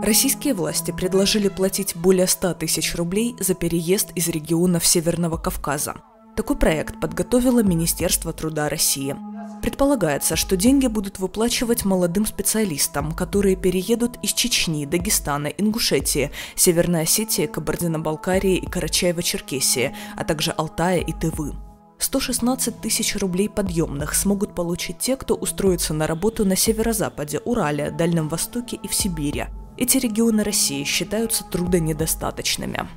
Российские власти предложили платить более 100 тысяч рублей за переезд из регионов Северного Кавказа. Такой проект подготовило Министерство труда России. Предполагается, что деньги будут выплачивать молодым специалистам, которые переедут из Чечни, Дагестана, Ингушетии, Северной Осетии, Кабардино-Балкарии и Карачаево-Черкесии, а также Алтая и Тывы. 116 тысяч рублей подъемных смогут получить те, кто устроится на работу на северо-западе, Урале, Дальнем Востоке и в Сибири. Эти регионы России считаются трудонедостаточными.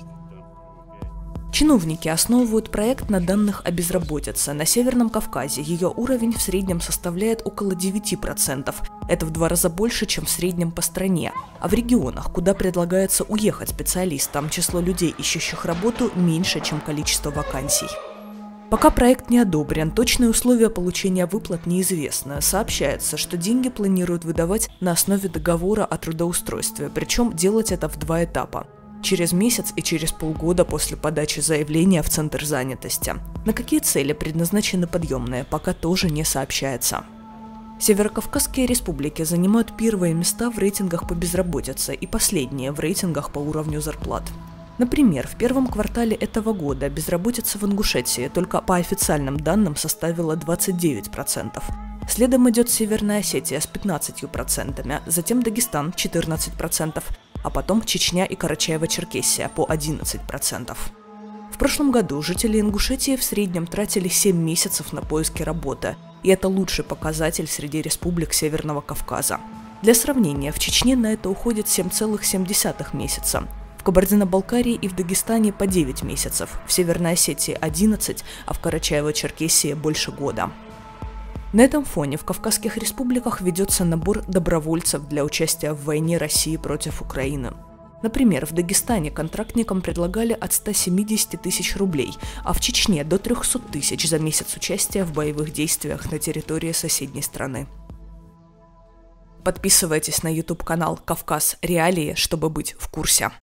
Чиновники основывают проект на данных о безработице. На Северном Кавказе ее уровень в среднем составляет около 9%. Это в 2 раза больше, чем в среднем по стране. А в регионах, куда предлагается уехать специалистам, число людей, ищущих работу, меньше, чем количество вакансий. Пока проект не одобрен, точные условия получения выплат неизвестны. Сообщается, что деньги планируют выдавать на основе договора о трудоустройстве, причем делать это в 2 этапа. Через месяц и через полгода после подачи заявления в Центр занятости. На какие цели предназначены подъемные, пока тоже не сообщается. Северокавказские республики занимают первые места в рейтингах по безработице и последние в рейтингах по уровню зарплат. Например, в первом квартале этого года безработица в Ингушетии только по официальным данным составила 29%. Следом идет Северная Осетия с 15%, затем Дагестан 14%, а потом Чечня и Карачаево-Черкесия по 11%. В прошлом году жители Ингушетии в среднем тратили 7 месяцев на поиски работы, и это лучший показатель среди республик Северного Кавказа. Для сравнения, в Чечне на это уходит 7,7 месяца. В Кабардино-Балкарии и в Дагестане по 9 месяцев, в Северной Осетии 11, а в Карачаево-Черкесии больше года. На этом фоне в Кавказских республиках ведется набор добровольцев для участия в войне России против Украины. Например, в Дагестане контрактникам предлагали от 170 тысяч рублей, а в Чечне до 300 тысяч за месяц участия в боевых действиях на территории соседней страны. Подписывайтесь на YouTube-канал «Кавказ. Реалии», чтобы быть в курсе.